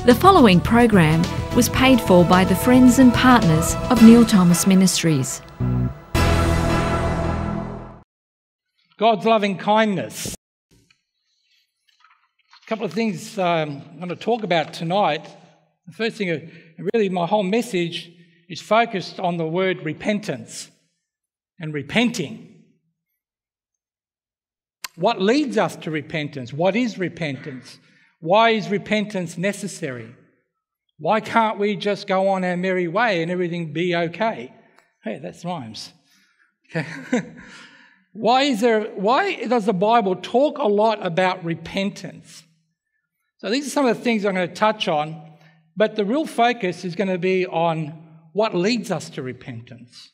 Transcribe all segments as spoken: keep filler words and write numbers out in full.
The following program was paid for by the friends and partners of Neil Thomas Ministries. God's loving kindness. A couple of things um, I'm going to talk about tonight. The first thing, uh, really my whole message is focused on the word repentance and repenting. What leads us to repentance? What is repentance? Why is repentance necessary? Why can't we just go on our merry way and everything be okay? Hey, that's rhymes. Okay. Why is there? Why does the Bible talk a lot about repentance? So these are some of the things I'm going to touch on, but the real focus is going to be on what leads us to repentance.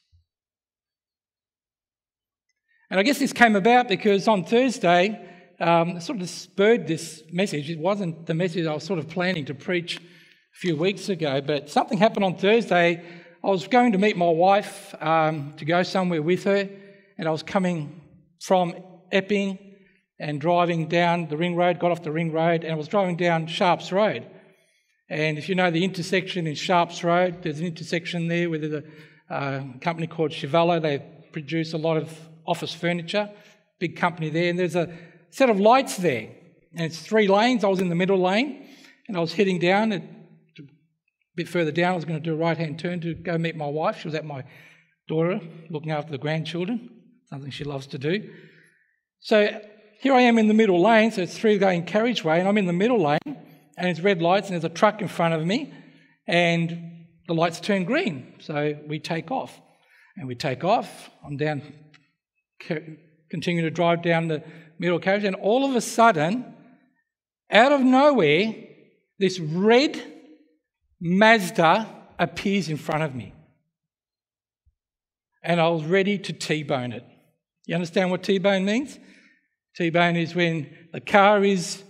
And I guess this came about because on Thursday, um, I sort of spurred this message. It wasn't the message I was sort of planning to preach a few weeks ago, but something happened on Thursday. I was going to meet my wife um, to go somewhere with her, and I was coming from Epping and driving down the ring road, got off the ring road, and I was driving down Sharps Road. And if you know the intersection in Sharps Road, there's an intersection there with a uh, company called Chevelle. They produce a lot of office furniture, big company there, and there's a set of lights there, and it's three lanes. I was in the middle lane, and I was heading down. A bit further down, I was going to do a right-hand turn to go meet my wife. She was at my daughter, looking after the grandchildren, something she loves to do. So here I am in the middle lane, so it's three-lane carriageway, and I'm in the middle lane, and it's red lights, and there's a truck in front of me, and the lights turn green, so we take off. And we take off, I'm down, continue to drive down the middle carriage, and all of a sudden, out of nowhere, this red Mazda appears in front of me. And I was ready to T-bone it. You understand what T-bone means? T-bone is when the car is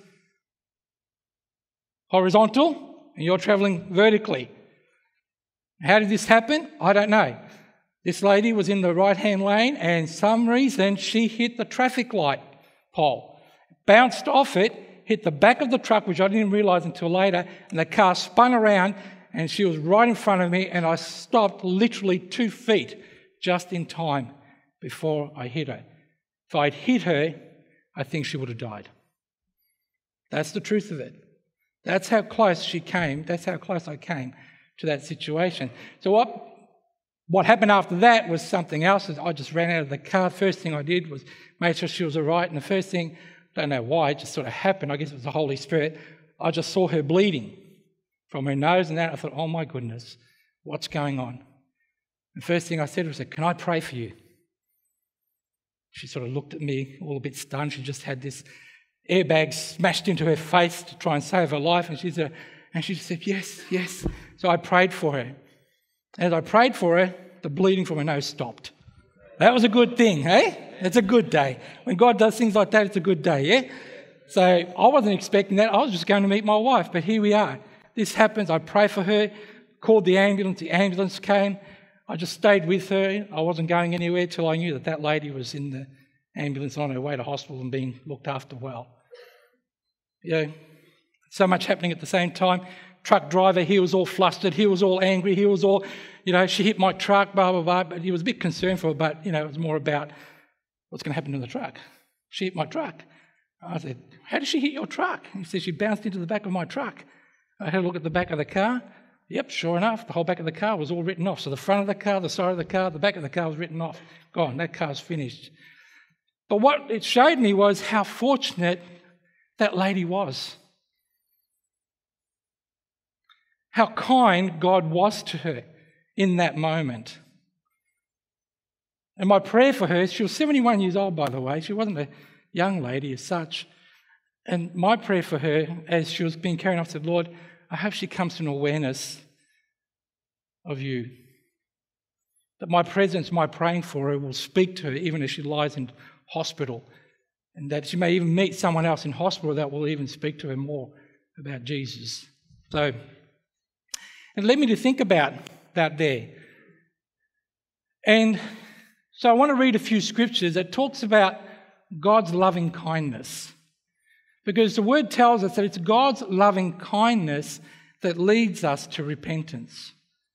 horizontal and you're travelling vertically. How did this happen? I don't know. This lady was in the right-hand lane, and for some reason she hit the traffic light pole, bounced off it, hit the back of the truck, which I didn't realise until later, and the car spun around, and she was right in front of me, and I stopped literally two feet just in time before I hit her. If I'd hit her, I think she would have died. That's the truth of it. That's how close she came. That's how close I came to that situation. So what what happened after that was something else. I just ran out of the car. First thing I did was make sure she was all right. And the first thing, I don't know why, it just sort of happened. I guess it was the Holy Spirit. I just saw her bleeding from her nose and that. I thought, oh my goodness, what's going on? The first thing I said was, can I pray for you? She sort of looked at me all a bit stunned. She just had this airbag smashed into her face to try and save her life. And she said, and she said, yes, yes. So I prayed for her. As I prayed for her, the bleeding from her nose stopped. That was a good thing, eh? It's a good day. When God does things like that, it's a good day, yeah? So I wasn't expecting that. I was just going to meet my wife, but here we are. This happens. I pray for her, called the ambulance. The ambulance came. I just stayed with her. I wasn't going anywhere till I knew that that lady was in the ambulance on her way to hospital and being looked after well. Yeah, so much happening at the same time. Truck driver, he was all flustered. He was all angry. He was all, you know, she hit my truck, blah, blah, blah. But he was a bit concerned for her, but, you know, it was more about what's going to happen to the truck. She hit my truck. I said, how did she hit your truck? He said, she bounced into the back of my truck. I had a look at the back of the car. Yep, sure enough, the whole back of the car was all written off. So the front of the car, the side of the car, the back of the car was written off. Gone, that car's finished. But what it showed me was how fortunate that lady was. How kind God was to her in that moment. And my prayer for her, she was seventy-one years old, by the way. She wasn't a young lady as such. And my prayer for her, as she was being carried off, said, Lord, I hope she comes to an awareness of you. That my presence, my praying for her will speak to her even as she lies in hospital. And that she may even meet someone else in hospital that will even speak to her more about Jesus. So it led me to think about that there. And so I want to read a few scriptures that talks about God's loving kindness. Because the word tells us that it's God's loving kindness that leads us to repentance.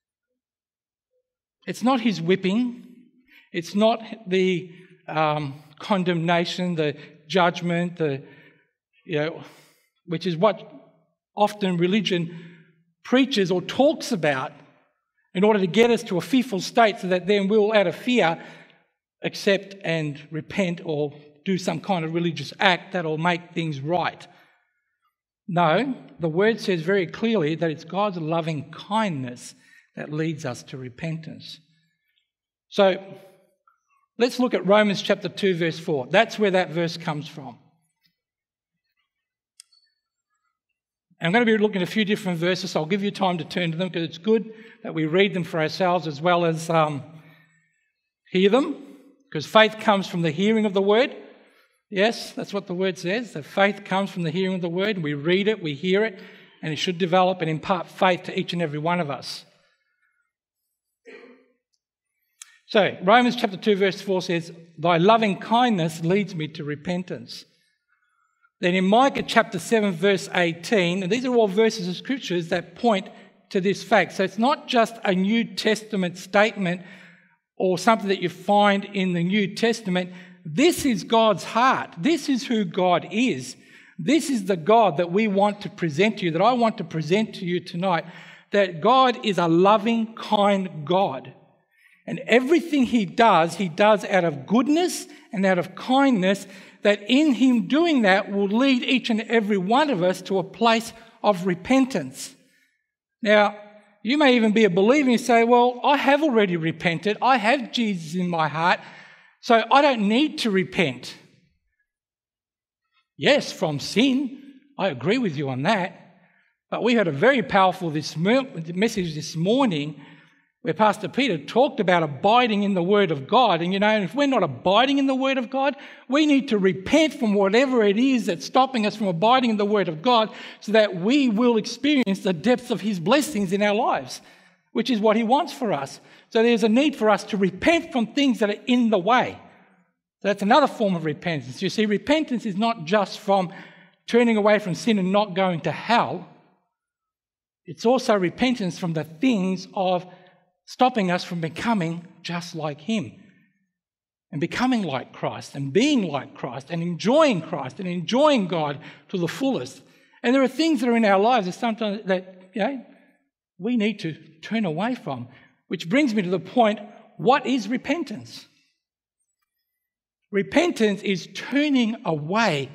It's not his whipping. It's not the um, condemnation, the judgment, the you know, which is what often religion preaches or talks about in order to get us to a fearful state so that then we'll, out of fear, accept and repent or do some kind of religious act that'll make things right. No, the word says very clearly that it's God's loving kindness that leads us to repentance. So let's look at Romans chapter two, verse four. That's where that verse comes from. I'm going to be looking at a few different verses, so I'll give you time to turn to them because it's good that we read them for ourselves as well as um, hear them, because faith comes from the hearing of the word. Yes, that's what the word says, that faith comes from the hearing of the word. We read it, we hear it, and it should develop and impart faith to each and every one of us. So, Romans chapter two, verse four says, "Thy loving kindness leads me to repentance." Then in Micah chapter seven, verse eighteen, and these are all verses of scriptures that point to this fact. So it's not just a New Testament statement or something that you find in the New Testament. This is God's heart. This is who God is. This is the God that we want to present to you, that I want to present to you tonight, that God is a loving, kind God. And everything he does, he does out of goodness and out of kindness, that in him doing that will lead each and every one of us to a place of repentance. Now, you may even be a believer and say, well, I have already repented. I have Jesus in my heart, so I don't need to repent. Yes, from sin. I agree with you on that. But we had a very powerful this message this morning where Pastor Peter talked about abiding in the Word of God. And, you know, if we're not abiding in the Word of God, we need to repent from whatever it is that's stopping us from abiding in the Word of God so that we will experience the depths of his blessings in our lives, which is what he wants for us. So there's a need for us to repent from things that are in the way. So that's another form of repentance. You see, repentance is not just from turning away from sin and not going to hell. It's also repentance from the things of stopping us from becoming just like him and becoming like Christ and being like Christ and enjoying Christ and enjoying God to the fullest. And there are things that are in our lives that sometimes that, you know, we need to turn away from, which brings me to the point, what is repentance? Repentance is turning away,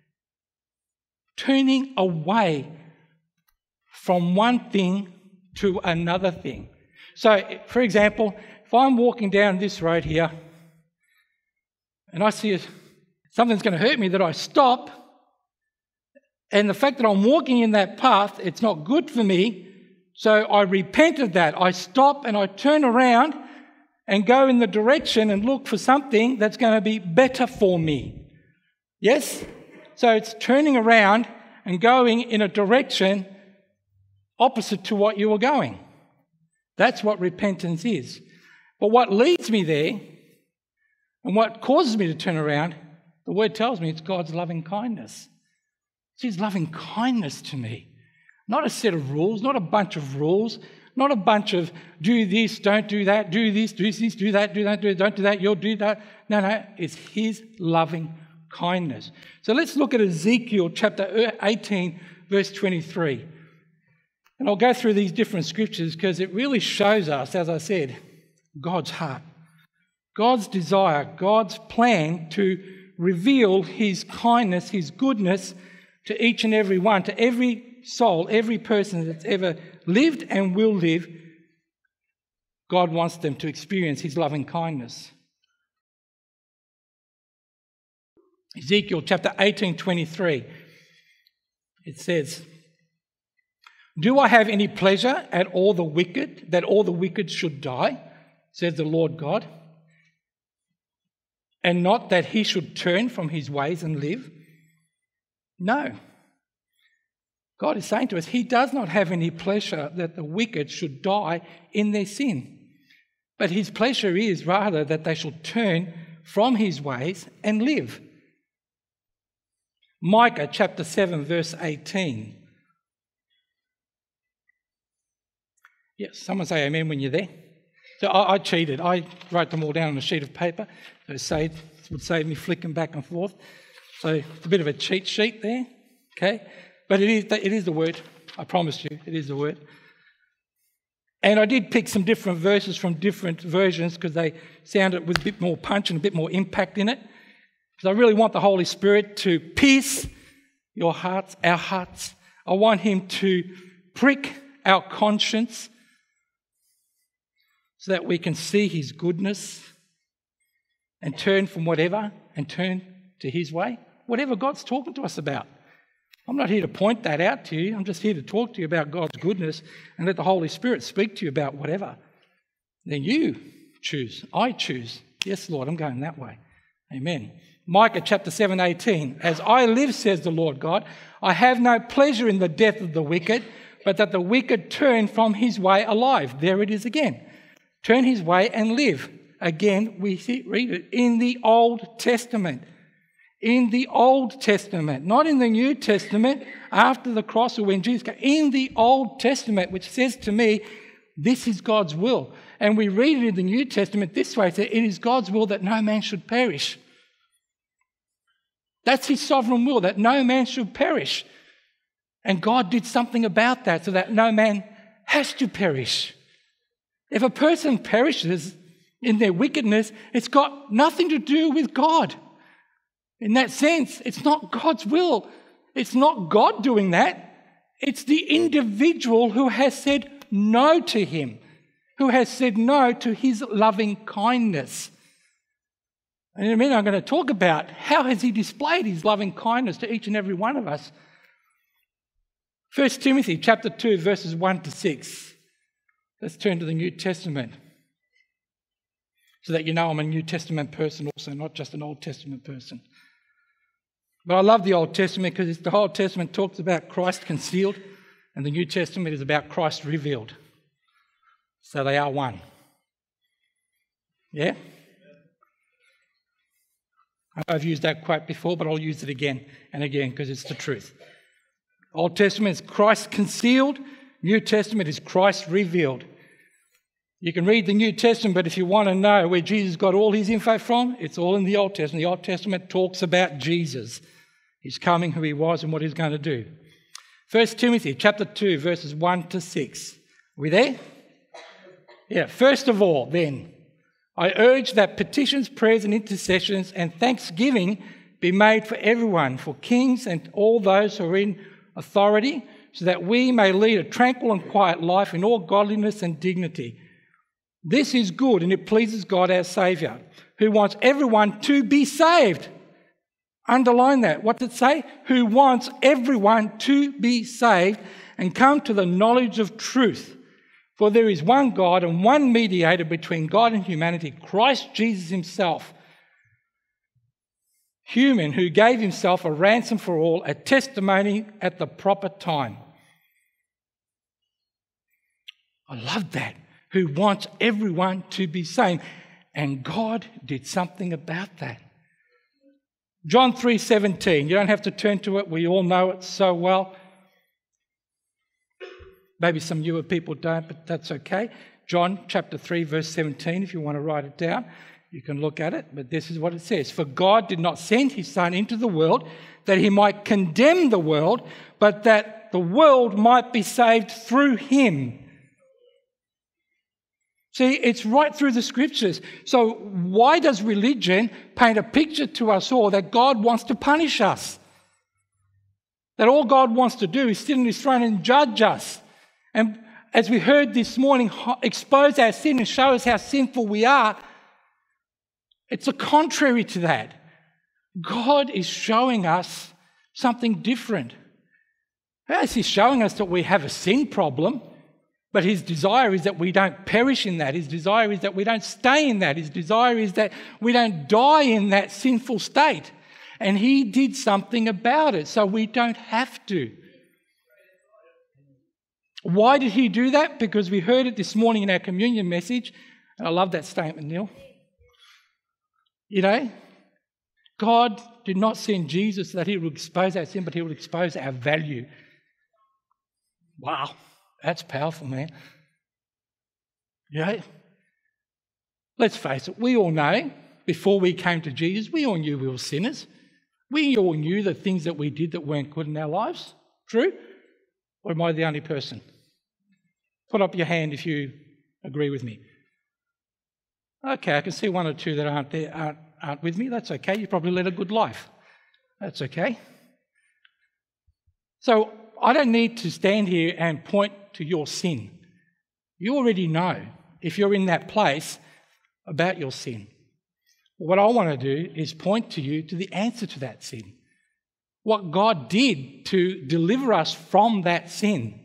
turning away from one thing to another thing. So, for example, if I'm walking down this road here and I see something's going to hurt me, that I stop, and the fact that I'm walking in that path, it's not good for me, so I repent of that. I stop and I turn around and go in the direction and look for something that's going to be better for me. Yes? So it's turning around and going in a direction opposite to what you were going. That's what repentance is. But what leads me there and what causes me to turn around, the word tells me it's God's loving kindness. It's his loving kindness to me. Not a set of rules, not a bunch of rules, not a bunch of do this, don't do that, do this, do this, do that, do that, do that, don't do that, you'll do that. No, no, it's his loving kindness. So let's look at Ezekiel chapter eighteen, verse twenty-three. And I'll go through these different scriptures because it really shows us, as I said, God's heart, God's desire, God's plan to reveal his kindness, his goodness to each and every one, to every soul, every person that's ever lived and will live. God wants them to experience his loving kindness. Ezekiel chapter eighteen, twenty-three. It says, "Do I have any pleasure at all the wicked, that all the wicked should die, says the Lord God, and not that he should turn from his ways and live?" No. God is saying to us, he does not have any pleasure that the wicked should die in their sin. But his pleasure is rather that they shall turn from his ways and live. Micah chapter seven, verse eighteen. Yes, someone say amen when you're there. So I, I cheated. I wrote them all down on a sheet of paper. So it saved, would save me flicking back and forth. So it's a bit of a cheat sheet there, okay? But it is, it is the word. I promise you, it is the word. And I did pick some different verses from different versions because they sounded with a bit more punch and a bit more impact in it. Because I really want the Holy Spirit to pierce your hearts, our hearts. I want him to prick our conscience so that we can see his goodness and turn from whatever and turn to his way. Whatever God's talking to us about. I'm not here to point that out to you. I'm just here to talk to you about God's goodness and let the Holy Spirit speak to you about whatever. Then you choose. I choose. Yes, Lord, I'm going that way. Amen. Micah chapter seven, eighteen. As I live, says the Lord God, I have no pleasure in the death of the wicked, but that the wicked turn from his way alive. There it is again. Turn his way and live. Again, we see, read it in the Old Testament. In the Old Testament, not in the New Testament, after the cross or when Jesus came. In the Old Testament, which says to me, this is God's will. And we read it in the New Testament this way, that it is God's will that no man should perish. That's his sovereign will, that no man should perish. And God did something about that so that no man has to perish. If a person perishes in their wickedness, it's got nothing to do with God. In that sense, it's not God's will. It's not God doing that. It's the individual who has said no to him, who has said no to his loving kindness. And in a minute, I'm going to talk about how has he displayed his loving kindness to each and every one of us. First Timothy chapter two, verses one to six. Let's turn to the New Testament so that you know I'm a New Testament person also, not just an Old Testament person. But I love the Old Testament because the Old Testament talks about Christ concealed and the New Testament is about Christ revealed. So they are one. Yeah? I've used that quote before, but I'll use it again and again because it's the truth. Old Testament is Christ concealed. New Testament is Christ revealed. You can read the New Testament, but if you want to know where Jesus got all his info from, it's all in the Old Testament. The Old Testament talks about Jesus, his coming, who he was, and what he's going to do. First Timothy chapter two, verses one to six. Are we there? Yeah. First of all, then, I urge that petitions, prayers, and intercessions and thanksgiving be made for everyone, for kings and all those who are in authority, so that we may lead a tranquil and quiet life in all godliness and dignity. This is good and it pleases God our Saviour, who wants everyone to be saved. Underline that. What does it say? Who wants everyone to be saved and come to the knowledge of truth. For there is one God and one mediator between God and humanity, Christ Jesus himself, human, who gave himself a ransom for all, a testimony at the proper time. I love that. Who wants everyone to be saved. And God did something about that. John three seventeen. You don't have to turn to it. We all know it so well. Maybe some newer people don't, but that's okay. John chapter three, verse seventeen, if you want to write it down, you can look at it. But this is what it says. For God did not send his Son into the world that he might condemn the world, but that the world might be saved through him. See, it's right through the scriptures. So why does religion paint a picture to us all that God wants to punish us? That all God wants to do is sit on his throne and judge us. And as we heard this morning, expose our sin and show us how sinful we are. It's a contrary to that. God is showing us something different. Yes, he's showing us that we have a sin problem. But his desire is that we don't perish in that. His desire is that we don't stay in that. His desire is that we don't die in that sinful state. And he did something about it, so we don't have to. Why did he do that? Because we heard it this morning in our communion message. And I love that statement, Neil. You know, God did not send Jesus so that he would expose our sin, but he would expose our value. Wow. That's powerful, man. You know? Let's face it, we all know, before we came to Jesus, we all knew we were sinners. We all knew the things that we did that weren't good in our lives. True? Or am I the only person? Put up your hand if you agree with me. Okay, I can see one or two that aren't there, aren't, aren't with me. That's okay. You probably led a good life. That's okay. So I don't need to stand here and point to your sin. You already know, if you're in that place, about your sin. What I want to do is point to you to the answer to that sin. What God did to deliver us from that sin.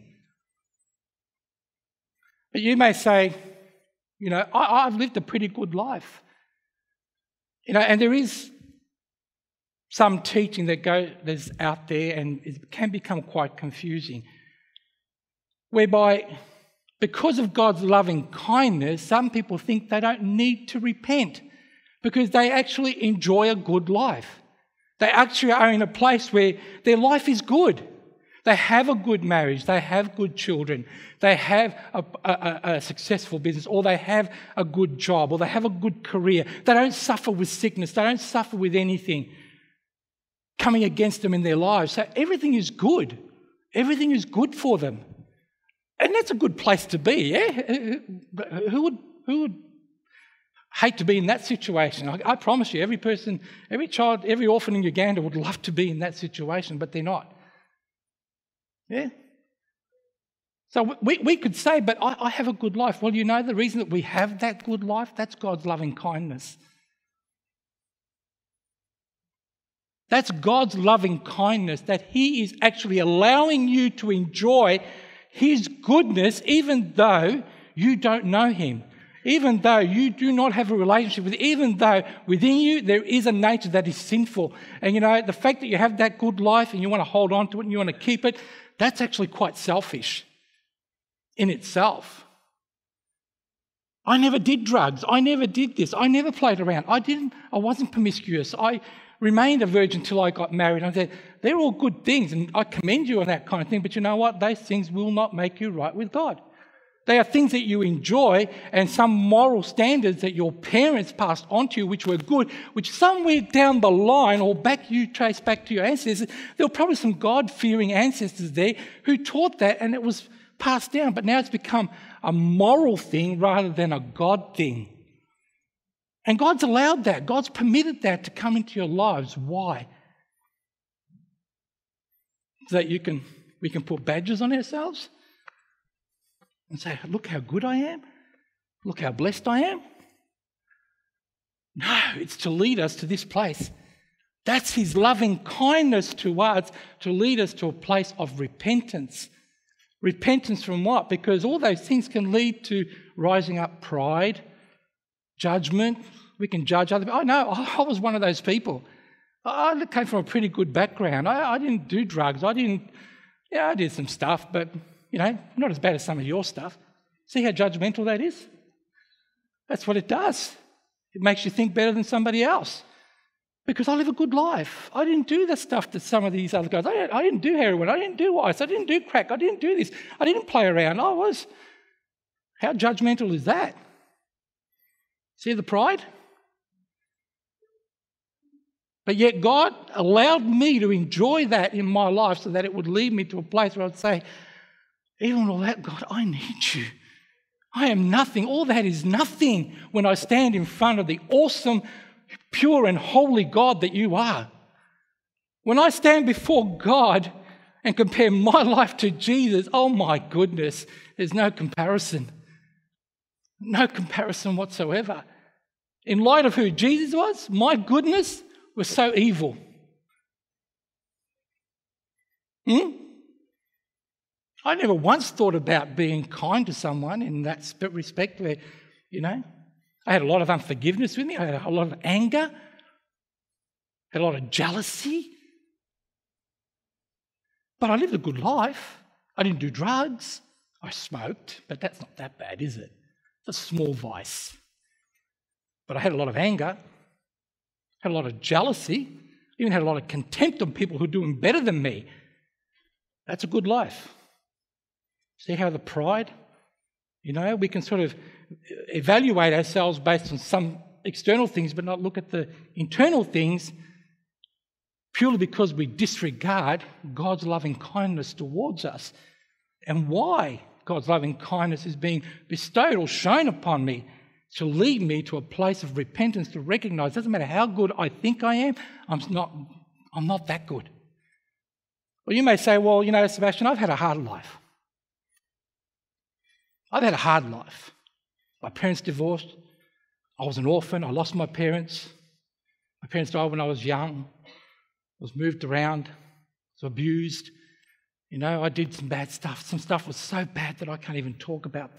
But you may say, you know, I, I've lived a pretty good life. You know, and there is some teaching that goes out there and it can become quite confusing, whereby because of God's loving kindness, some people think they don't need to repent because they actually enjoy a good life. They actually are in a place where their life is good. They have a good marriage, they have good children, they have a, a, a successful business, or they have a good job, or they have a good career. They don't suffer with sickness, they don't suffer with anything coming against them in their lives. So everything is good. Everything is good for them. And that's a good place to be, yeah? Who would, who would hate to be in that situation? I, I promise you, every person, every child, every orphan in Uganda would love to be in that situation, but they're not. Yeah? So we, we could say, but I, I have a good life. Well, you know the reason that we have that good life? That's God's loving kindness. That's God's loving kindness, that He is actually allowing you to enjoy His goodness even though you don't know Him, even though you do not have a relationship with Him, even though within you there is a nature that is sinful. And you know, the fact that you have that good life and you want to hold on to it and you want to keep it, that's actually quite selfish in itself. I never did drugs. I never did this. I never played around. I didn't, I wasn't promiscuous. I remained a virgin until I got married. I said, they're all good things and I commend you on that kind of thing, but you know what? Those things will not make you right with God. They are things that you enjoy and some moral standards that your parents passed on to you which were good, which somewhere down the line or back you trace back to your ancestors, there were probably some God-fearing ancestors there who taught that and it was passed down, but now it's become a moral thing rather than a God thing. And God's allowed that. God's permitted that to come into your lives. Why? So that you can, we can put badges on ourselves and say, look how good I am. Look how blessed I am. No, it's to lead us to this place. That's His loving kindness to us, to lead us to a place of repentance. Repentance from what? Because all those things can lead to rising up pride, judgment. We can judge other people. Oh, no, I was one of those people. I came from a pretty good background. I, I didn't do drugs. I didn't, yeah, I did some stuff, but, you know, not as bad as some of your stuff. See how judgmental that is? That's what it does. It makes you think better than somebody else. Because I live a good life. I didn't do the stuff that some of these other guys, I didn't, I didn't do heroin, I didn't do ice, I didn't do crack, I didn't do this, I didn't play around. I was, how judgmental is that? See the pride? But yet God allowed me to enjoy that in my life so that it would lead me to a place where I'd say, even with all that, God, I need you. I am nothing. All that is nothing when I stand in front of the awesome, pure and holy God that you are. When I stand before God and compare my life to Jesus, oh my goodness, there's no comparison. No comparison whatsoever. In light of who Jesus was, my goodness was so evil. Hmm? I never once thought about being kind to someone in that respect where, you know, I had a lot of unforgiveness with me. I had a lot of anger. Had a lot of jealousy. But I lived a good life. I didn't do drugs. I smoked, but that's not that bad, is it? It's a small vice. But I had a lot of anger. Had a lot of jealousy. Even had a lot of contempt on people who are doing better than me. That's a good life. See how the pride You know, we can sort of evaluate ourselves based on some external things, but not look at the internal things, purely because we disregard God's loving kindness towards us and why God's loving kindness is being bestowed or shown upon me to lead me to a place of repentance, to recognise it doesn't matter how good I think I am, I'm not, I'm not that good. Well, you may say, well, you know, Sebastian, I've had a hard life. I've had a hard life. My parents divorced. I was an orphan. I lost my parents. My parents died when I was young. I was moved around. I was abused. You know, I did some bad stuff. Some stuff was so bad that I can't even talk about.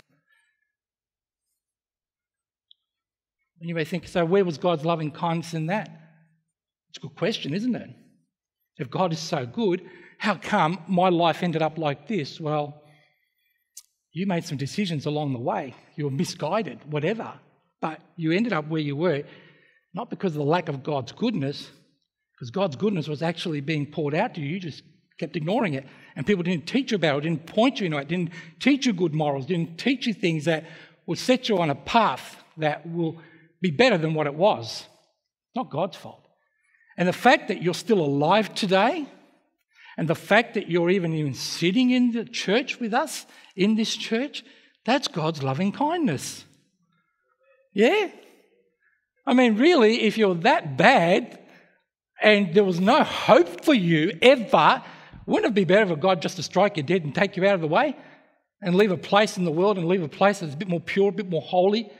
And you may think, so where was God's loving kindness in that? It's a good question, isn't it? If God is so good, how come my life ended up like this? Well, you made some decisions along the way. You were misguided, whatever. But you ended up where you were, not because of the lack of God's goodness, because God's goodness was actually being poured out to you. You just kept ignoring it. And people didn't teach you about it, didn't point you in it, didn't teach you good morals, didn't teach you things that will set you on a path that will be better than what it was. Not God's fault. And the fact that you're still alive today, and the fact that you're even, even sitting in the church with us, in this church, that's God's loving kindness. Yeah? I mean, really, if you're that bad and there was no hope for you ever, wouldn't it be better for God just to strike you dead and take you out of the way and leave a place in the world and leave a place that's a bit more pure, a bit more holy?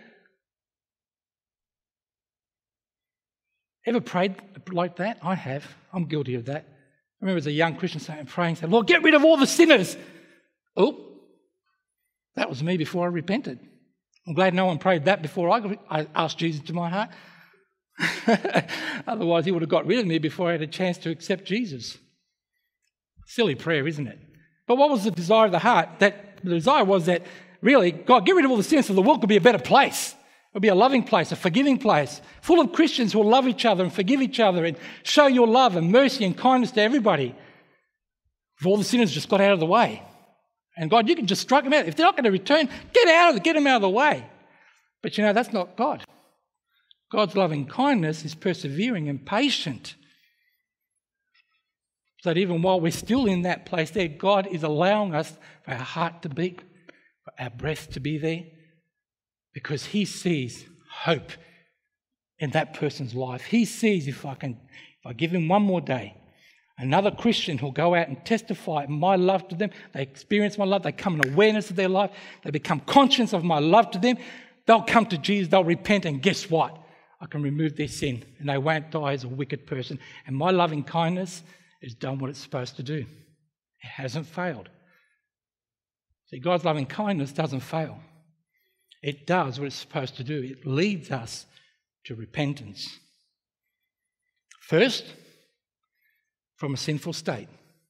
Ever prayed like that? I have. I'm guilty of that. I remember as a young Christian saying, praying, saying, Lord, get rid of all the sinners. Oh, that was me before I repented. I'm glad no one prayed that before I, got, I asked Jesus to my heart. Otherwise, he would have got rid of me before I had a chance to accept Jesus. Silly prayer, isn't it? But what was the desire of the heart? That the desire was that, really, God, get rid of all the sinners so the world could be a better place. It'll be a loving place, a forgiving place, full of Christians who will love each other and forgive each other and show your love and mercy and kindness to everybody. If all the sinners just got out of the way. And God, you can just strike them out. If they're not going to return, get out of it, get them out of the way. But you know, that's not God. God's loving kindness is persevering and patient. So that even while we're still in that place there, God is allowing us for our heart to beat, for our breath to be there, because he sees hope in that person's life. He sees if I can, if I give him one more day, another Christian who'll go out and testify my love to them. They experience my love. They come in awareness of their life. They become conscious of my love to them. They'll come to Jesus. They'll repent. And guess what? I can remove their sin and they won't die as a wicked person. And my loving kindness has done what it's supposed to do. It hasn't failed. See, God's loving kindness doesn't fail. It does what it's supposed to do. It leads us to repentance. First, from a sinful state.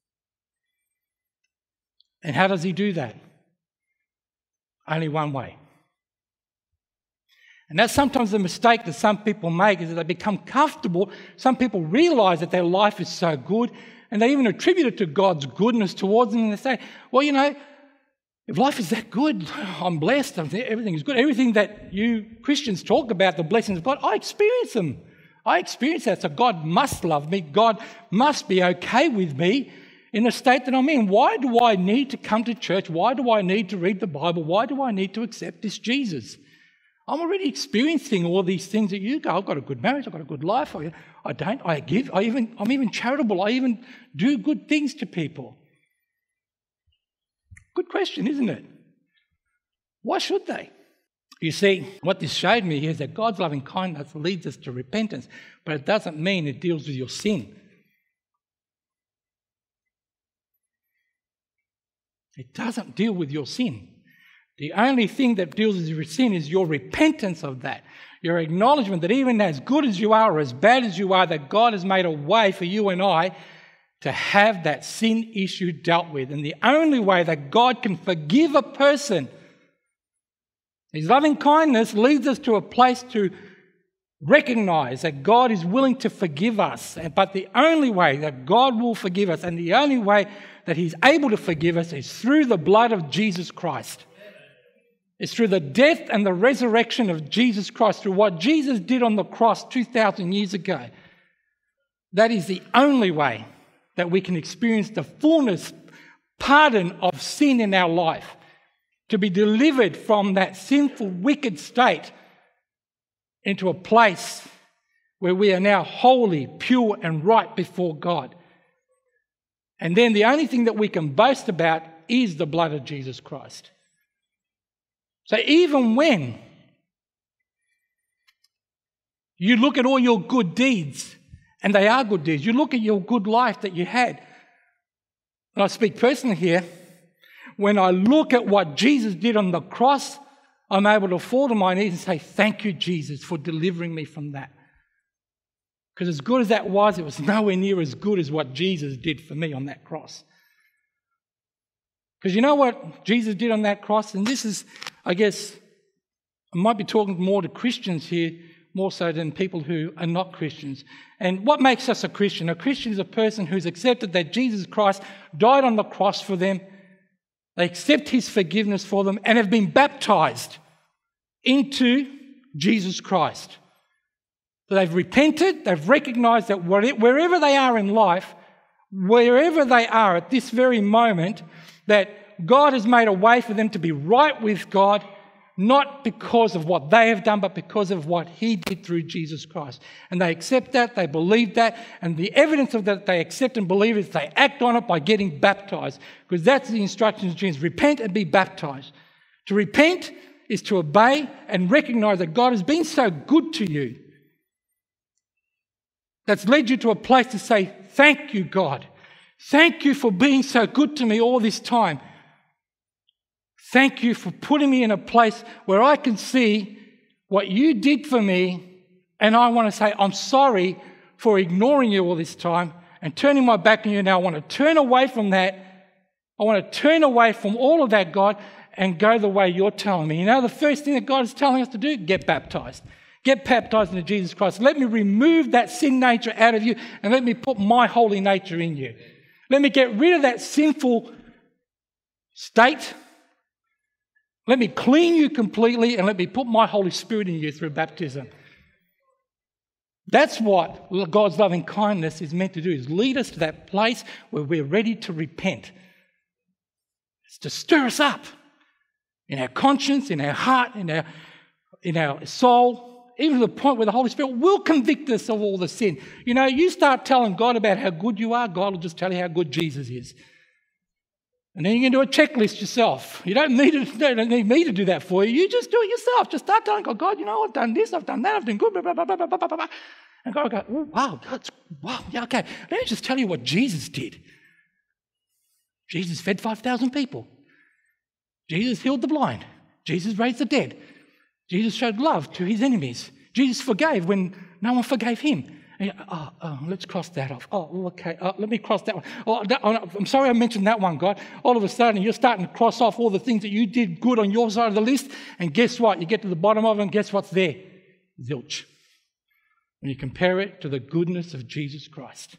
And how does he do that? Only one way. And that's sometimes the mistake that some people make, is that they become comfortable. Some people realise that their life is so good, and they even attribute it to God's goodness towards them, and they say, well, you know, if life is that good, I'm blessed, everything is good. Everything that you Christians talk about, the blessings of God, I experience them. I experience that. So God must love me. God must be okay with me in the state that I'm in. Why do I need to come to church? Why do I need to read the Bible? Why do I need to accept this Jesus? I'm already experiencing all these things that you go. I've got a good marriage. I've got a good life. I, I don't. I give. I even. I'm even charitable. I even do good things to people. Good question, isn't it? Why should they? You see, what this showed me is that God's loving kindness leads us to repentance, but it doesn't mean it deals with your sin. It doesn't deal with your sin. The only thing that deals with your sin is your repentance of that, your acknowledgement that even as good as you are or as bad as you are, that God has made a way for you and I to have that sin issue dealt with. And the only way that God can forgive a person, his loving kindness leads us to a place to recognise that God is willing to forgive us. But the only way that God will forgive us, and the only way that he's able to forgive us, is through the blood of Jesus Christ. It's through the death and the resurrection of Jesus Christ, through what Jesus did on the cross two thousand years ago. That is the only way that we can experience the fullness, pardon of sin in our life, to be delivered from that sinful, wicked state into a place where we are now holy, pure and right before God. And then the only thing that we can boast about is the blood of Jesus Christ. So even when you look at all your good deeds, and they are good deeds, you look at your good life that you had, and I speak personally here, when I look at what Jesus did on the cross, I'm able to fall to my knees and say, thank you, Jesus, for delivering me from that. Because as good as that was, it was nowhere near as good as what Jesus did for me on that cross. Because you know what Jesus did on that cross? And this is, I guess, I might be talking more to Christians here, more so than people who are not Christians. And what makes us a Christian? A Christian is a person who's accepted that Jesus Christ died on the cross for them. They accept his forgiveness for them and have been baptized into Jesus Christ. So they've repented, they've recognized that wherever they are in life, wherever they are at this very moment, that God has made a way for them to be right with God, not because of what they have done, but because of what he did through Jesus Christ. And they accept that, they believe that, and the evidence of that they accept and believe is they act on it by getting baptized, because that's the instructions of Jesus. Repent and be baptized. To repent is to obey and recognize that God has been so good to you. That's led you to a place to say, thank you, God. Thank you for being so good to me all this time. Thank you for putting me in a place where I can see what you did for me, and I want to say, I'm sorry for ignoring you all this time and turning my back on you. Now I want to turn away from that. I want to turn away from all of that, God, and go the way you're telling me. You know, the first thing that God is telling us to do, get baptized. Get baptized into Jesus Christ. Let me remove that sin nature out of you and let me put my holy nature in you. Let me get rid of that sinful state. Let me clean you completely and let me put my Holy Spirit in you through baptism. That's what God's loving kindness is meant to do, is lead us to that place where we're ready to repent. It's to stir us up in our conscience, in our heart, in our, in our soul, even to the point where the Holy Spirit will convict us of all the sin. You know, you start telling God about how good you are, God will just tell you how good Jesus is. And then you can do a checklist yourself. You don't need, to, don't need me to do that for you. You just do it yourself. Just start telling God, God, you know, I've done this, I've done that, I've done good, blah, blah, blah, blah, blah, blah, blah. And God will go, oh, wow, that's, wow, yeah, okay. Let me just tell you what Jesus did. Jesus fed five thousand people. Jesus healed the blind. Jesus raised the dead. Jesus showed love to his enemies. Jesus forgave when no one forgave him. And, oh, oh, let's cross that off. Oh, okay, oh, let me cross that one. Oh, that, oh, I'm sorry I mentioned that one, God. All of a sudden, you're starting to cross off all the things that you did good on your side of the list, and guess what? You get to the bottom of it, and guess what's there? Zilch. When you compare it to the goodness of Jesus Christ.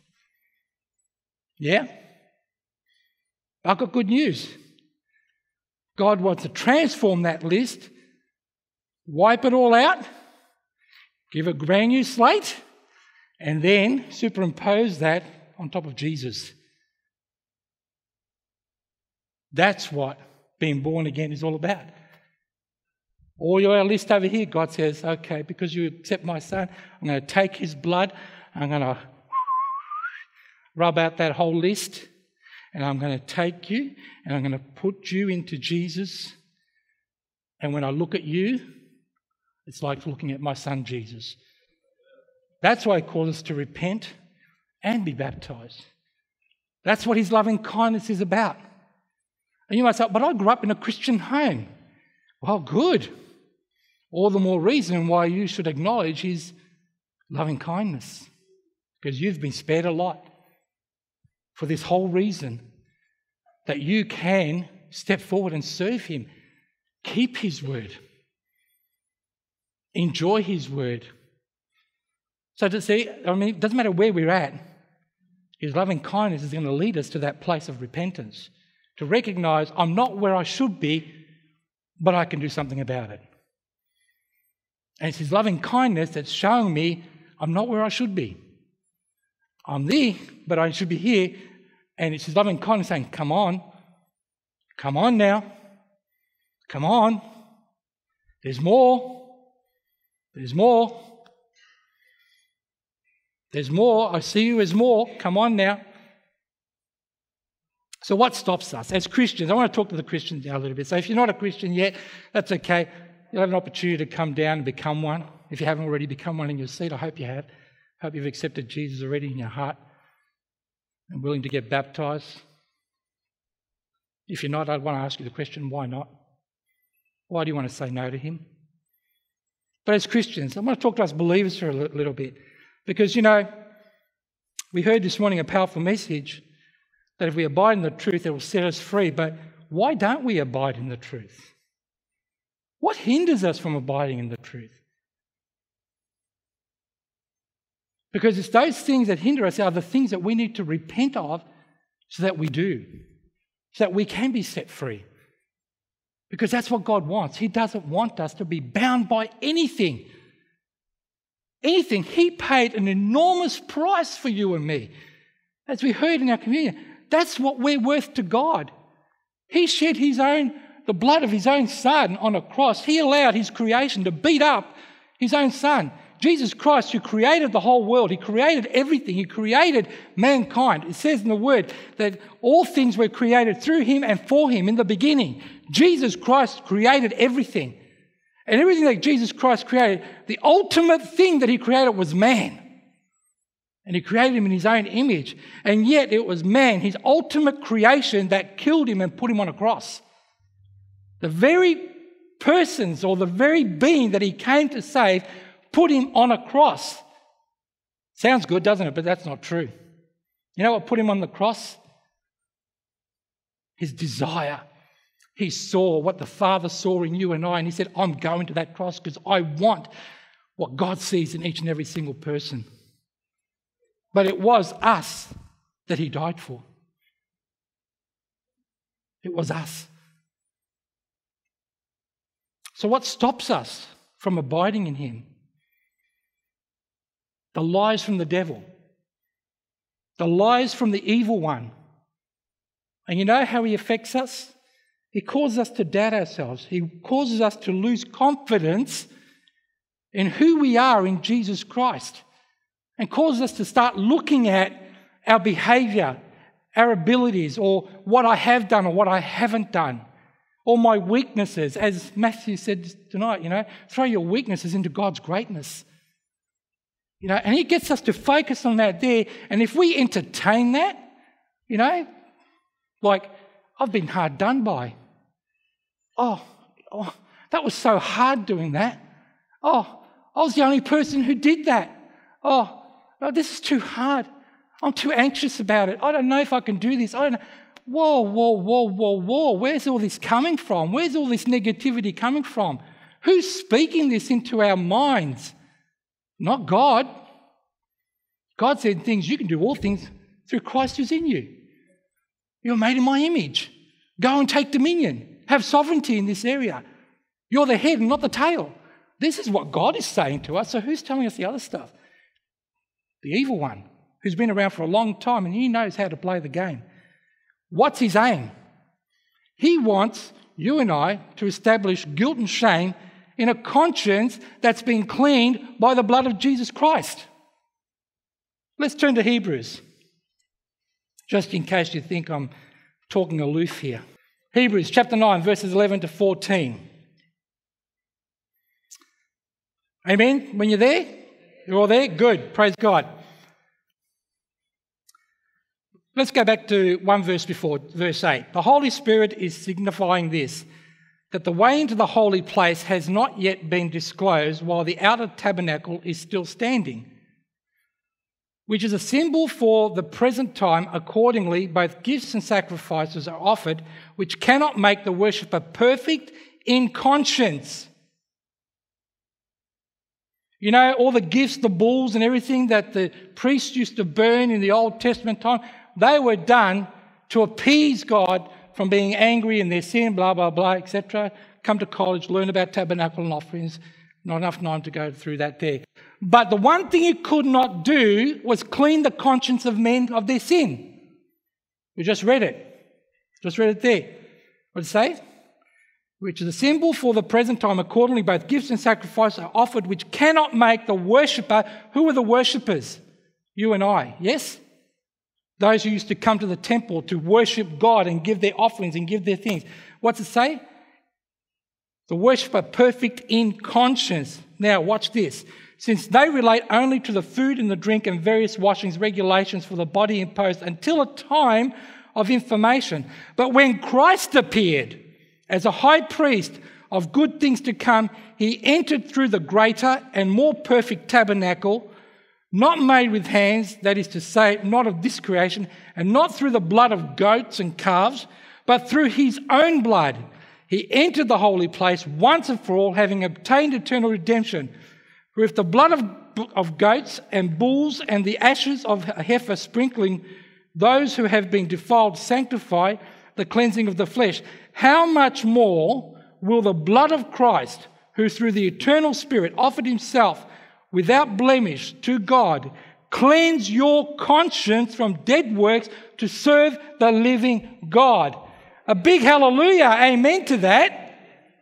Yeah? I've got good news. God wants to transform that list, wipe it all out, give a brand new slate, and then superimpose that on top of Jesus. That's what being born again is all about. All your list over here, God says, okay, because you accept my son, I'm going to take his blood, I'm going to rub out that whole list, and I'm going to take you, and I'm going to put you into Jesus. And when I look at you, it's like looking at my son Jesus. That's why he calls us to repent and be baptized. That's what his loving kindness is about. And you might say, but I grew up in a Christian home. Well, good. All the more reason why you should acknowledge his loving kindness, because you've been spared a lot for this whole reason, that you can step forward and serve him, keep his word, enjoy his word. So to see, I mean, it doesn't matter where we're at, his loving kindness is going to lead us to that place of repentance, to recognize I'm not where I should be, but I can do something about it. And it's His loving kindness that's showing me I'm not where I should be. I'm there, but I should be here. And it's His loving kindness saying, come on, come on now, come on. There's more, there's more, there's more. I see you as more. Come on now. So what stops us as Christians? I want to talk to the Christians now a little bit. So if you're not a Christian yet, that's okay. You'll have an opportunity to come down and become one. If you haven't already become one in your seat, I hope you have. I hope you've accepted Jesus already in your heart and willing to get baptised. If you're not, I'd want to ask you the question, why not? Why do you want to say no to Him? But as Christians, I want to talk to us believers for a little bit. Because, you know, we heard this morning a powerful message that if we abide in the truth, it will set us free. But why don't we abide in the truth? What hinders us from abiding in the truth? Because it's those things that hinder us are the things that we need to repent of so that we do, so that we can be set free. Because that's what God wants. He doesn't want us to be bound by anything. Anything. He paid an enormous price for you and me. As we heard in our communion, that's what we're worth to God. He shed His own, the blood of His own Son on a cross. He allowed His creation to beat up His own Son. Jesus Christ, who created the whole world, He created everything. He created mankind. It says in the Word that all things were created through Him and for Him in the beginning. Jesus Christ created everything. And everything that Jesus Christ created, the ultimate thing that He created was man. And He created him in His own image. And yet it was man, His ultimate creation, that killed Him and put Him on a cross. The very persons or the very being that He came to save put Him on a cross. Sounds good, doesn't it? But that's not true. You know what put Him on the cross? His desire. He saw what the Father saw in you and I, and He said, I'm going to that cross because I want what God sees in each and every single person. But it was us that He died for. It was us. So what stops us from abiding in Him? The lies from the devil. The lies from the evil one. And you know how he affects us? He causes us to doubt ourselves. He causes us to lose confidence in who we are in Jesus Christ. And causes us to start looking at our behaviour, our abilities, or what I have done or what I haven't done. Or my weaknesses. As Matthew said tonight, you know, throw your weaknesses into God's greatness. You know, and He gets us to focus on that there. And if we entertain that, you know, like, I've been hard done by. Oh, oh, that was so hard doing that. Oh, I was the only person who did that. Oh, oh, this is too hard. I'm too anxious about it. I don't know if I can do this. I don't know. Whoa, whoa, whoa, whoa, whoa. Where's all this coming from? Where's all this negativity coming from? Who's speaking this into our minds? Not God. God said things, you can do all things through Christ who's in you. You're made in my image. Go and take dominion. Have sovereignty in this area. You're the head and not the tail. This is what God is saying to us. So who's telling us the other stuff? The evil one, who's been around for a long time and he knows how to play the game. What's his aim? He wants you and I to establish guilt and shame in a conscience that's been cleaned by the blood of Jesus Christ. Let's turn to Hebrews, just in case you think I'm talking aloof here. Hebrews chapter nine, verses eleven to fourteen. Amen? When you're there? You're all there? Good. Praise God. Let's go back to one verse before, verse eight. The Holy Spirit is signifying this, that the way into the holy place has not yet been disclosed while the outer tabernacle is still standing, which is a symbol for the present time. Accordingly, both gifts and sacrifices are offered, which cannot make the worshipper perfect in conscience. You know, all the gifts, the bulls and everything that the priests used to burn in the Old Testament time, they were done to appease God from being angry in their sin, blah, blah, blah, et cetera. come to college, learn about tabernacle and offerings. Not enough time to go through that there. But the one thing it could not do was clean the conscience of men of their sin. We just read it. Just read it there. What does it say? Which is a symbol for the present time. Accordingly, both gifts and sacrifices are offered, which cannot make the worshipper. Who are the worshippers? You and I, yes? Those who used to come to the temple to worship God and give their offerings and give their things. What's it say? The worshipper perfect in conscience. Now, watch this. Since they relate only to the food and the drink and various washings, regulations for the body imposed until a time of information. But when Christ appeared as a high priest of good things to come, he entered through the greater and more perfect tabernacle, not made with hands, that is to say, not of this creation, and not through the blood of goats and calves, but through his own blood. He entered the holy place once and for all, having obtained eternal redemption. For if the blood of, of goats and bulls and the ashes of a heifer sprinkling those who have been defiled sanctify the cleansing of the flesh, how much more will the blood of Christ, who through the eternal Spirit offered himself without blemish to God, cleanse your conscience from dead works to serve the living God? A big hallelujah, amen to that.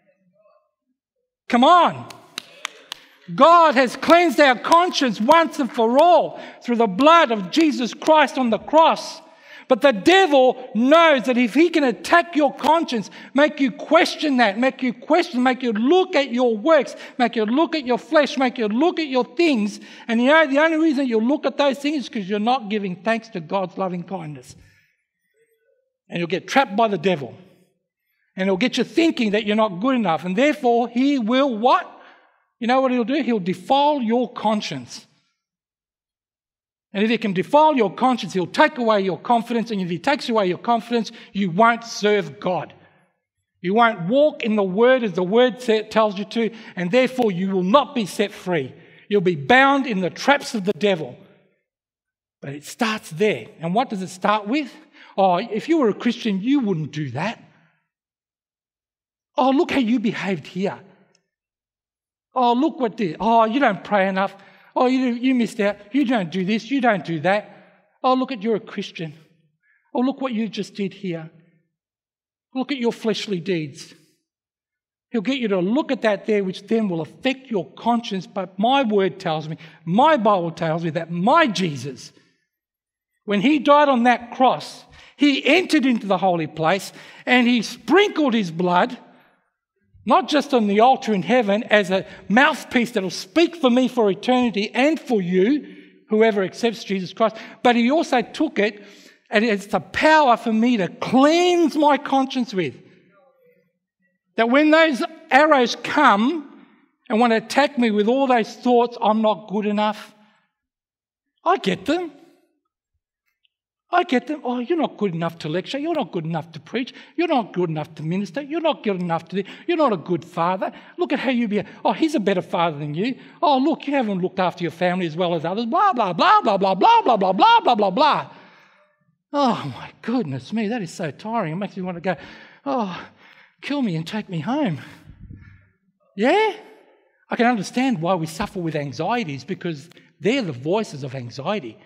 Come on. God has cleansed our conscience once and for all through the blood of Jesus Christ on the cross. But the devil knows that if he can attack your conscience, make you question that, make you question, make you look at your works, make you look at your flesh, make you look at your things, and you know the only reason you look at those things is because you're not giving thanks to God's loving kindness. And you'll get trapped by the devil. And he'll get you thinking that you're not good enough. And therefore, he will what? You know what he'll do? He'll defile your conscience. And if he can defile your conscience, he'll take away your confidence. And if he takes away your confidence, you won't serve God. You won't walk in the word as the word tells you to. And therefore, you will not be set free. You'll be bound in the traps of the devil. But it starts there. And what does it start with? Oh, if you were a Christian, you wouldn't do that. Oh, look how you behaved here. Oh, look what did. Oh, you don't pray enough. Oh, you, you missed out. You don't do this. You don't do that. Oh, look at you're a Christian. Oh, look what you just did here. Look at your fleshly deeds. He'll get you to look at that there, which then will affect your conscience. But my word tells me, my Bible tells me that my Jesus, when he died on that cross, he entered into the holy place and he sprinkled his blood, not just on the altar in heaven as a mouthpiece that will speak for me for eternity and for you, whoever accepts Jesus Christ, but he also took it and it's the power for me to cleanse my conscience with. That when those arrows come and want to attack me with all those thoughts, I'm not good enough, I get them. I get them. Oh, you're not good enough to lecture. You're not good enough to preach. You're not good enough to minister. You're not good enough to... You're not a good father. Look at how you be... Oh, he's a better father than you. Oh, look, you haven't looked after your family as well as others. Blah, blah, blah, blah, blah, blah, blah, blah, blah, blah, blah, blah. Oh, my goodness me, that is so tiring. It makes me want to go, oh, kill me and take me home. Yeah? I can understand why we suffer with anxieties because they're the voices of anxiety.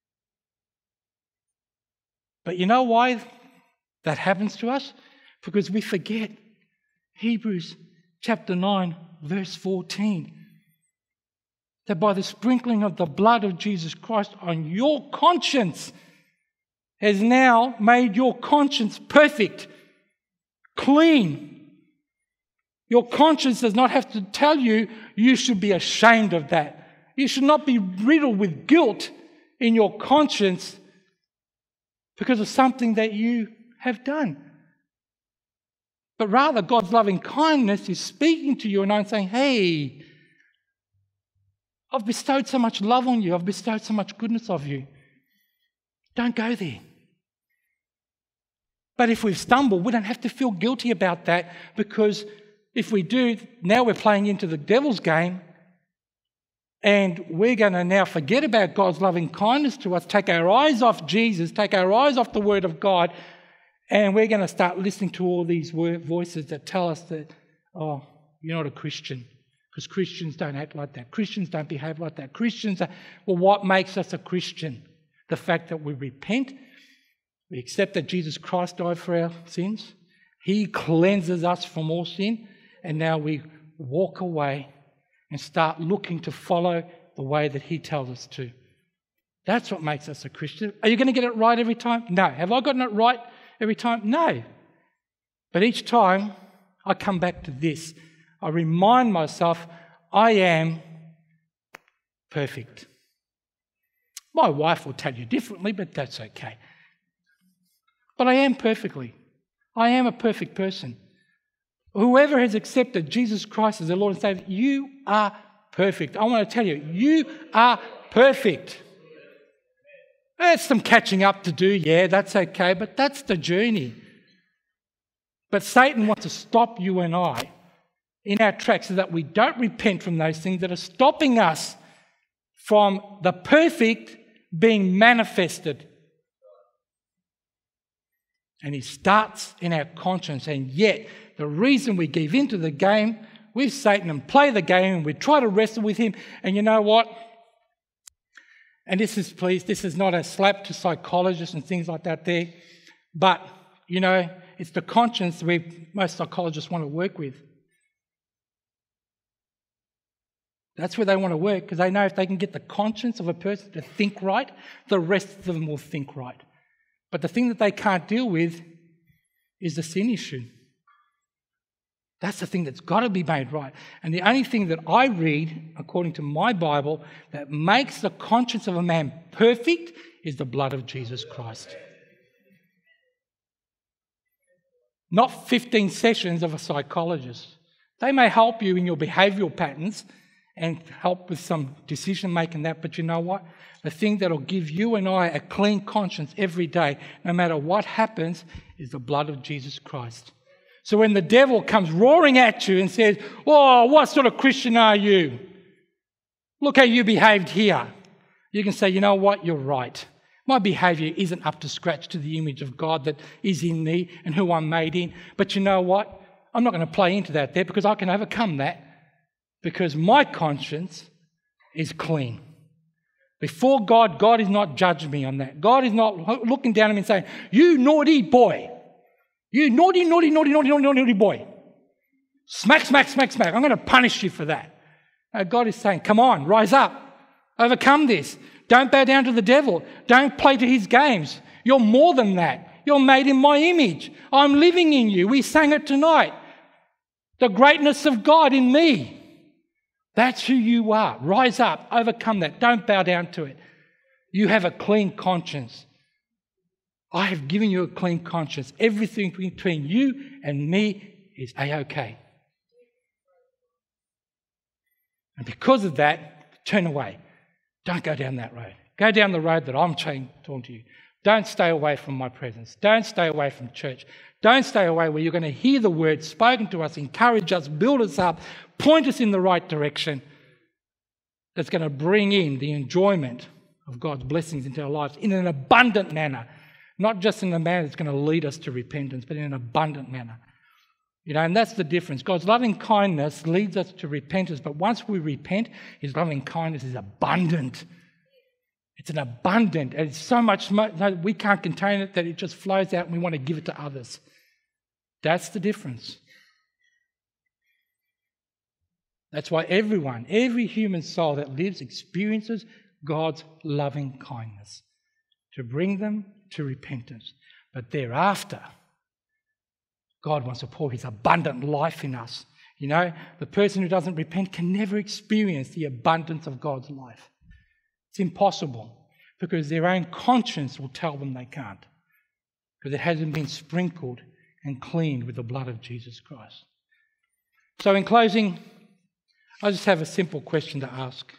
But you know why that happens to us? Because we forget Hebrews chapter nine, verse fourteen. That by the sprinkling of the blood of Jesus Christ on your conscience has now made your conscience perfect, clean. Your conscience does not have to tell you you should be ashamed of that. You should not be riddled with guilt in your conscience because of something that you have done. But rather, God's loving kindness is speaking to you and I'm saying, hey, I've bestowed so much love on you. I've bestowed so much goodness of you. Don't go there. But if we've stumbled, we don't have to feel guilty about that because if we do, now we're playing into the devil's game and we're going to now forget about God's loving kindness to us, take our eyes off Jesus, take our eyes off the Word of God, and we're going to start listening to all these voices that tell us that, oh, you're not a Christian, because Christians don't act like that. Christians don't behave like that. Christians are, well, what makes us a Christian? The fact that we repent, we accept that Jesus Christ died for our sins, He cleanses us from all sin, and now we walk away and start looking to follow the way that He tells us to. That's what makes us a Christian. Are you going to get it right every time? No. Have I gotten it right every time? No. But each time I come back to this. I remind myself I am perfect. My wife will tell you differently, but that's okay. But I am perfectly. I am a perfect person. Whoever has accepted Jesus Christ as their Lord and Savior, you are perfect. I want to tell you, you are perfect. There's some catching up to do, yeah, that's okay, but that's the journey. But Satan wants to stop you and I in our tracks so that we don't repent from those things that are stopping us from the perfect being manifested. And he starts in our conscience, and yet the reason we give into the game with Satan and play the game and we try to wrestle with him, and you know what? And this is, please, this is not a slap to psychologists and things like that there, but, you know, it's the conscience we most psychologists want to work with. That's where they want to work, because they know if they can get the conscience of a person to think right, the rest of them will think right. But the thing that they can't deal with is the sin issue. That's the thing that's got to be made right. And the only thing that I read, according to my Bible, that makes the conscience of a man perfect is the blood of Jesus Christ. Not fifteen sessions of a psychologist. They may help you in your behavioural patterns and help with some decision making that, but you know what? The thing that will give you and I a clean conscience every day, no matter what happens, is the blood of Jesus Christ. So when the devil comes roaring at you and says, oh, what sort of Christian are you? Look how you behaved here. You can say, you know what? You're right. My behaviour isn't up to scratch to the image of God that is in me and who I'm made in. But you know what? I'm not going to play into that there, because I can overcome that, because my conscience is clean. Before God, God is not judging me on that. God is not looking down at me and saying, you naughty boy. You naughty, naughty, naughty, naughty, naughty, naughty boy. Smack, smack, smack, smack. I'm going to punish you for that. No, God is saying, come on, rise up. Overcome this. Don't bow down to the devil. Don't play to his games. You're more than that. You're made in my image. I'm living in you. We sang it tonight. The greatness of God in me. That's who you are. Rise up. Overcome that. Don't bow down to it. You have a clean conscience. I have given you a clean conscience. Everything between you and me is A-OK. And because of that, turn away. Don't go down that road. Go down the road that I'm talking to you. Don't stay away from my presence. Don't stay away from church. Don't stay away where you're going to hear the word spoken to us, encourage us, build us up, point us in the right direction. That's going to bring in the enjoyment of God's blessings into our lives in an abundant manner. Not just in a manner that's going to lead us to repentance, but in an abundant manner. You know, and that's the difference. God's loving kindness leads us to repentance, but once we repent, his loving kindness is abundant. It's an abundant, and it's so much, we can't contain it that it just flows out and we want to give it to others. That's the difference. That's why everyone, every human soul that lives experiences God's loving kindness to bring them to repentance. But thereafter, God wants to pour his abundant life in us. You know, the person who doesn't repent can never experience the abundance of God's life. It's impossible, because their own conscience will tell them they can't, because it hasn't been sprinkled and cleaned with the blood of Jesus Christ. So in closing, I just have a simple question to ask.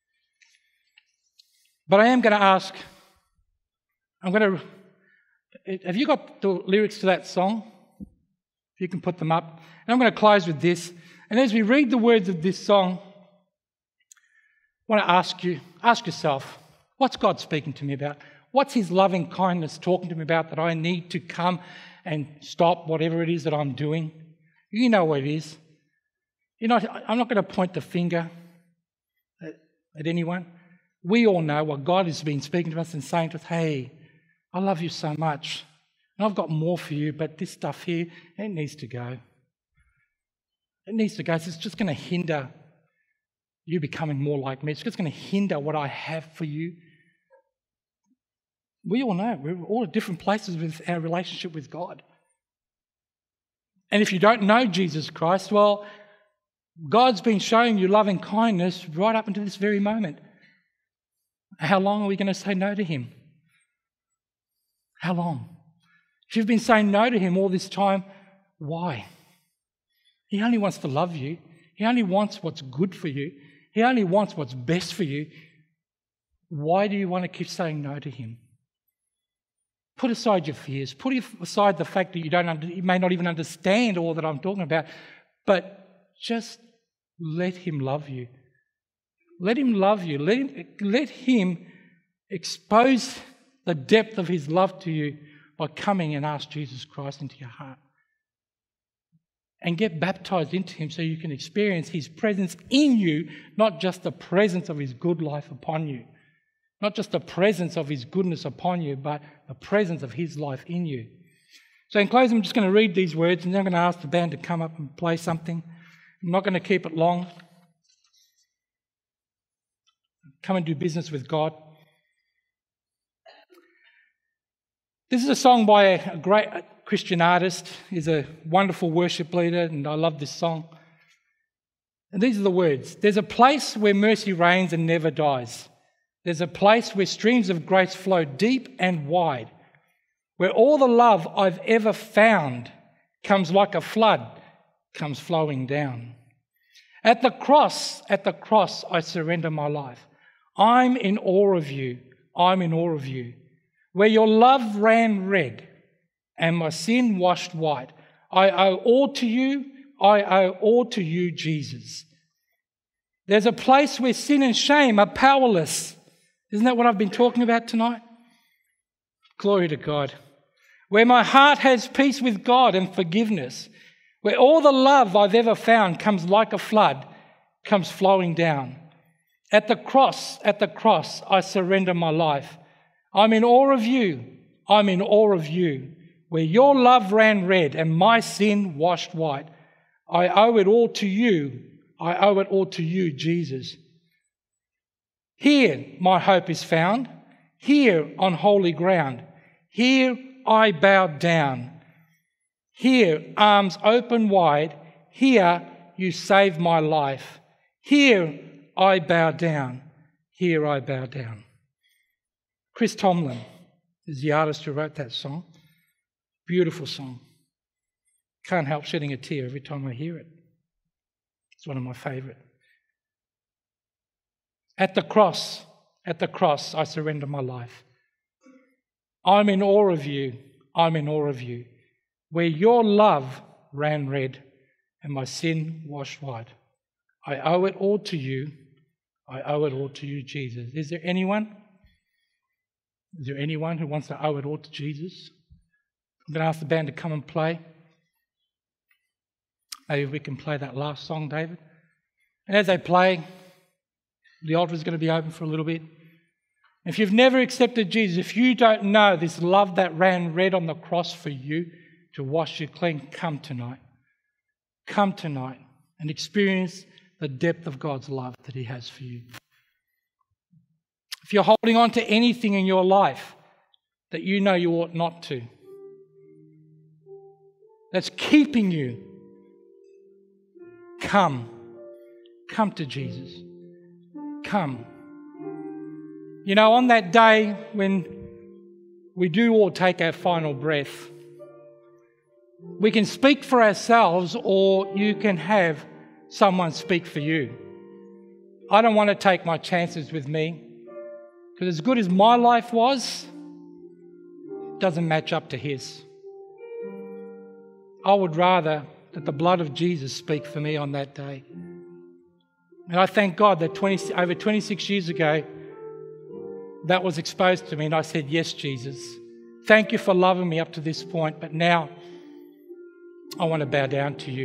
But I am going to ask, I'm going to, have you got the lyrics to that song? If you can put them up. And I'm going to close with this. And as we read the words of this song, I want to ask you, ask yourself, what's God speaking to me about? What's his loving kindness talking to me about that I need to come and stop whatever it is that I'm doing? You know what it is. You know, I'm not going to point the finger at, at anyone. We all know what God has been speaking to us and saying to us, hey, I love you so much. And I've got more for you, but this stuff here, it needs to go. It needs to go. It's just going to hinder you becoming more like me. It's just going to hinder what I have for you. We all know we're all at different places with our relationship with God. And if you don't know Jesus Christ, well, God's been showing you loving kindness right up until this very moment. How long are we going to say no to him? How long? If you've been saying no to him all this time, why? He only wants to love you. He only wants what's good for you. He only wants what's best for you. Why do you want to keep saying no to him? Put aside your fears. Put aside the fact that you don't, under, you may not even understand all that I'm talking about, but just let him love you. Let him love you. Let him, let him expose the depth of his love to you by coming and ask Jesus Christ into your heart. And get baptized into him so you can experience his presence in you, not just the presence of his good life upon you. Not just the presence of his goodness upon you, but the presence of his life in you. So in closing, I'm just going to read these words and then I'm going to ask the band to come up and play something. I'm not going to keep it long. Come and do business with God. This is a song by a great Christian artist. He's a wonderful worship leader, and I love this song. And these are the words. There's a place where mercy reigns and never dies. There's a place where streams of grace flow deep and wide, where all the love I've ever found comes like a flood, comes flowing down. At the cross, at the cross, I surrender my life. I'm in awe of you. I'm in awe of you. Where your love ran red and my sin washed white. I owe all to you. I owe all to you, Jesus. There's a place where sin and shame are powerless. Isn't that what I've been talking about tonight? Glory to God. Where my heart has peace with God and forgiveness. Where all the love I've ever found comes like a flood, comes flowing down. At the cross, at the cross, I surrender my life. I'm in awe of you. I'm in awe of you. Where your love ran red and my sin washed white. I owe it all to you. I owe it all to you, Jesus. Here my hope is found. Here on holy ground. Here I bow down. Here arms open wide. Here you save my life. Here I bow down. Here I bow down. Chris Tomlin is the artist who wrote that song. Beautiful song. Can't help shedding a tear every time I hear it. It's one of my favourite. At the cross, at the cross, I surrender my life. I'm in awe of you. I'm in awe of you. Where your love ran red and my sin washed white. I owe it all to you. I owe it all to you, Jesus. Is there anyone? Is there anyone who wants to owe it all to Jesus? I'm going to ask the band to come and play. Maybe we can play that last song, David. And as they play, the altar is going to be open for a little bit. If you've never accepted Jesus, if you don't know this love that ran red on the cross for you to wash you clean, come tonight. Come tonight and experience the depth of God's love that he has for you. If you're holding on to anything in your life that you know you ought not to, that's keeping you, come. Come to Jesus. Come. You know, on that day when we do all take our final breath, we can speak for ourselves or you can have someone speak for you. I don't want to take my chances with me because as good as my life was, it doesn't match up to his. I would rather that the blood of Jesus speak for me on that day. And I thank God that twenty, over twenty-six years ago, that was exposed to me and I said, yes, Jesus, thank you for loving me up to this point, but now I want to bow down to you.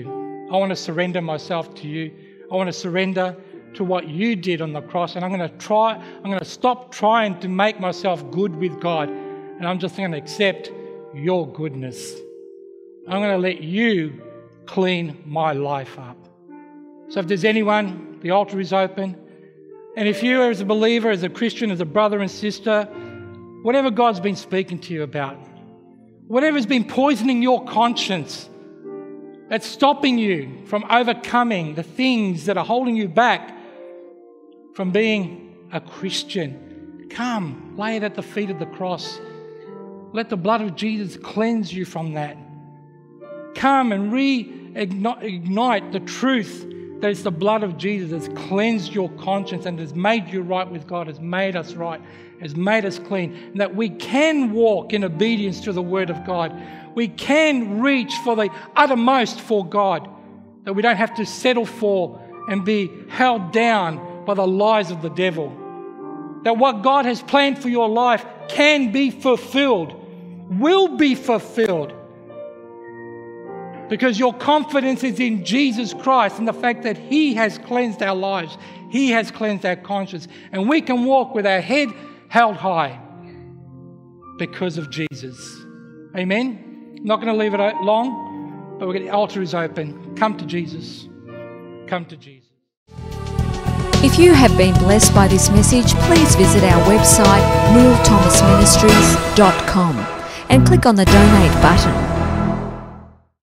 I want to surrender myself to you. I want to surrender to what you did on the cross, and I'm going to try, I'm going to stop trying to make myself good with God, and I'm just going to accept your goodness. I'm going to let you clean my life up. So if there's anyone, the altar is open. And if you as a believer, as a Christian, as a brother and sister, whatever God's been speaking to you about, whatever's been poisoning your conscience, that's stopping you from overcoming the things that are holding you back from being a Christian, come, lay it at the feet of the cross. Let the blood of Jesus cleanse you from that. Come and reignite the truth that it's the blood of Jesus that's cleansed your conscience and has made you right with God, has made us right, has made us clean, and that we can walk in obedience to the Word of God. We can reach for the uttermost for God, that we don't have to settle for and be held down by the lies of the devil. That what God has planned for your life can be fulfilled, will be fulfilled, because your confidence is in Jesus Christ and the fact that He has cleansed our lives. He has cleansed our conscience. And we can walk with our head held high because of Jesus. Amen? I'm not going to leave it long, but we're going to, the altar is open. Come to Jesus. Come to Jesus. If you have been blessed by this message, please visit our website neil thomas ministries dot com and click on the donate button.